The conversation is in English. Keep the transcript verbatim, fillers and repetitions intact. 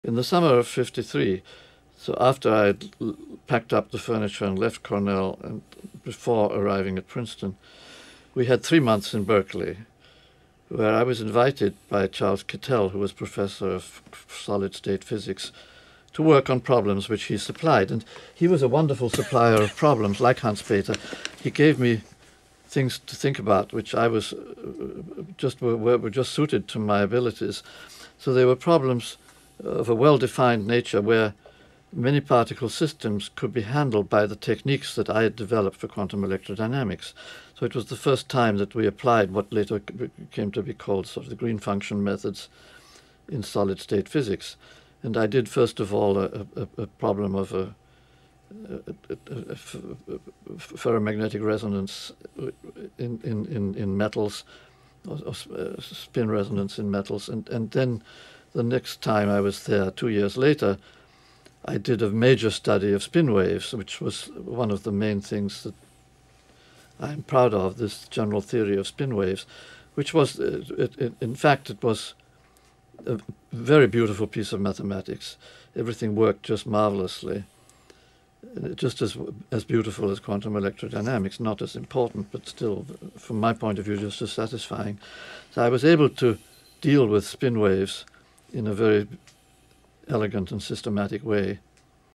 In the summer of fifty-three, so after I had packed up the furniture and left Cornell and before arriving at Princeton, we had three months in Berkeley, where I was invited by Charles Kittel, who was professor of solid-state physics, to work on problems which he supplied. And he was a wonderful supplier of problems, like Hans Bethe. He gave me things to think about, which I was uh, just were, were just suited to my abilities. So they were problems of a well-defined nature where many particle systems could be handled by the techniques that I had developed for quantum electrodynamics. So it was the first time that we applied what later came to be called sort of the green function methods in solid-state physics. And I did, first of all, a, a, a problem of a, a, a, a ferromagnetic resonance in, in, in, in metals, or, or spin resonance in metals. And, and then the next time I was there, two years later, I did a major study of spin waves, which was one of the main things that I'm proud of, this general theory of spin waves, which was, uh, it, it, in fact, it was a very beautiful piece of mathematics. Everything worked just marvelously, just as, as beautiful as quantum electrodynamics, not as important, but still, from my point of view, just as satisfying. So I was able to deal with spin waves in a very elegant and systematic way.